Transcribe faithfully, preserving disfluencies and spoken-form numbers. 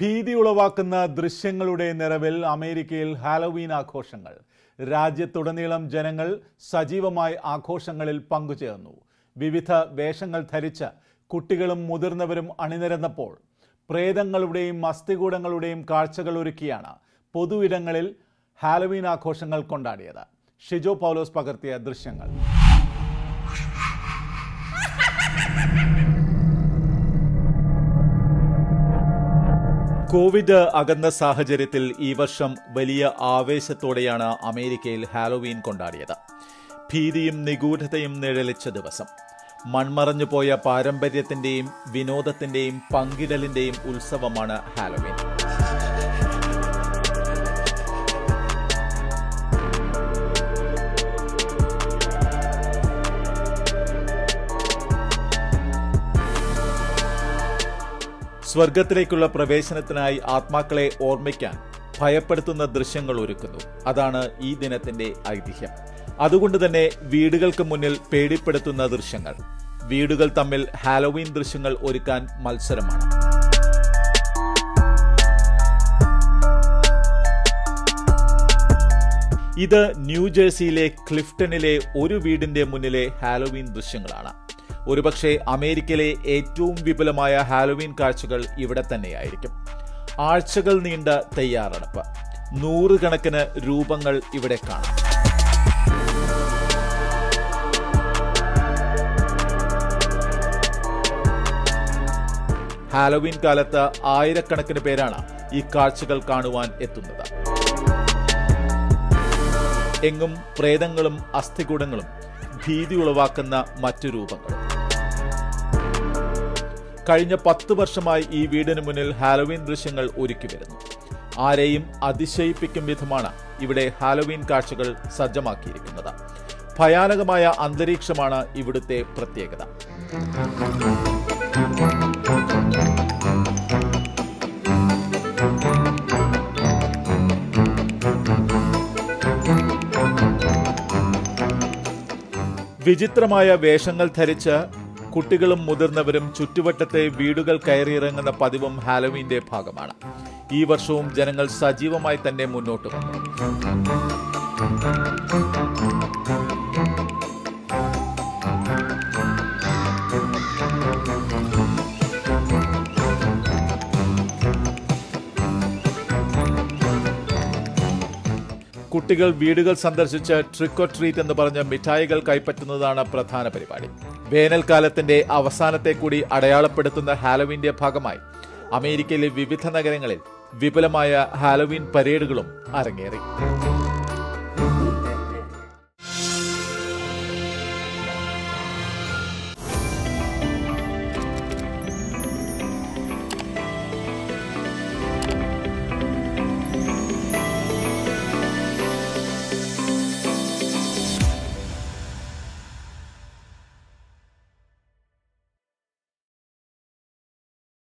ഭീതി ഉളവാക്കുന്ന ദൃശ്യങ്ങളുടെ നിറവിൽ അമേരിക്കയിൽ ഹാലോവീൻ ആഘോഷങ്ങൾ. രാജ്യത്തുടനീളം ജനങ്ങൾ സജീവമായി ആഘോഷങ്ങളിൽ പങ്കുചേർന്നു. വിവിധ വേഷങ്ങൾ ധരിച്ച് കുട്ടികളും മുതിർന്നവരും അണിനിരന്നപ്പോൾ പ്രേതങ്ങളുടെയും അസ്ഥികൂടങ്ങളുടെയും കാഴ്ചകൾ ഒരുക്കിയാണ് പൊതു ഇടങ്ങളിൽ ഹാലോവീൻ ആഘോഷങ്ങൾ കൊണ്ടാടിയത്. ഷിജോ പൗലോസ് പകർത്തിയ ദൃശ്യങ്ങൾ. കോവിഡ് അകന്ന സാഹചര്യത്തിൽ ഈ വർഷം വലിയ ആവേശത്തോടെയാണ് അമേരിക്കയിൽ ഹാലോവീൻ കൊണ്ടാടിയത്. ഭീതിയും നിഗൂഢതയും നിഴലിച്ച ദിവസം. മൺമറഞ്ഞു പോയ പാരമ്പര്യത്തിന്റെയും വിനോദത്തിന്റെയും പങ്കിടലിന്റെയും ഉത്സവമാണ് ഹാലോവീൻ. സ്വർഗത്തിലേക്കുള്ള പ്രവേശനത്തിനായി ആത്മാക്കളെ ഓർമ്മിക്കാൻ ഭയപ്പെടുത്തുന്ന ദൃശ്യങ്ങൾ ഒരുക്കുന്നു. അതാണ് ഈ ദിനത്തിന്റെ ഐതിഹ്യം. അതുകൊണ്ട് തന്നെ വീടുകൾക്ക് മുന്നിൽ പേടിപ്പെടുത്തുന്ന ദൃശ്യങ്ങൾ. വീടുകൾ തമ്മിൽ ഹാലോവീൻ ദൃശ്യങ്ങൾ ഒരുക്കാൻ മത്സരമാണ്. ഇത് ന്യൂജേഴ്സിയിലെ ക്ലിഫ്റ്റണിലെ ഒരു വീടിന്റെ മുന്നിലെ ഹാലോവീൻ ദൃശ്യങ്ങളാണ്. ഒരുപക്ഷെ അമേരിക്കയിലെ ഏറ്റവും വിപുലമായ ഹാലോവീൻ കാഴ്ചകൾ ഇവിടെ തന്നെയായിരിക്കും. ആഴ്ചകൾ നീണ്ട തയ്യാറെടുപ്പ്. നൂറുകണക്കിന് രൂപങ്ങൾ ഇവിടെ കാണാം. ഹാലോവീൻ കാലത്ത് ആയിരക്കണക്കിന് പേരാണ് ഈ കാഴ്ചകൾ കാണുവാൻ എത്തുന്നത്. എങ്ങും പ്രേതങ്ങളും അസ്ഥികൂടങ്ങളും ഭീതി ഉളവാക്കുന്ന മറ്റു രൂപങ്ങളും. കഴിഞ്ഞ പത്ത് വർഷമായി ഈ വീടിന് മുന്നിൽ ഹാലോവീൻ ദൃശ്യങ്ങൾ ഒരുക്കി വരുന്നു. ആരെയും അതിശയിപ്പിക്കും വിധമാണ് ഇവിടെ ഹാലോവീൻ കാഴ്ചകൾ സജ്ജമാക്കിയിരിക്കുന്നത്. ഭയാനകമായ അന്തരീക്ഷമാണ് ഇവിടുത്തെ പ്രത്യേകത. വിചിത്രമായ വേഷങ്ങൾ ധരിച്ച് കുട്ടികളും മുതിർന്നവരും ചുറ്റുവട്ടത്തെ വീടുകൾ കയറിയിറങ്ങുന്ന പതിവും ഹാലോവീന്റെ ഭാഗമാണ്. ഈ വർഷവും ജനങ്ങൾ സജീവമായി തന്നെ മുന്നോട്ട് വന്നു. കുട്ടികൾ വീടുകൾ സന്ദർശിച്ച് ട്രിക്ക് ഓർ ട്രീറ്റ് എന്ന് പറഞ്ഞ് മിഠായികൾ കൈപ്പറ്റുന്നതാണ് പ്രധാന പരിപാടി. വേനൽക്കാലത്തിന്റെ അവസാനത്തെ കൂടി അടയാളപ്പെടുത്തുന്ന ഹാലോവീന്റെ ഭാഗമായി അമേരിക്കയിലെ വിവിധ നഗരങ്ങളിൽ വിപുലമായ ഹാലോവീൻ പരേഡുകളും അരങ്ങേറി.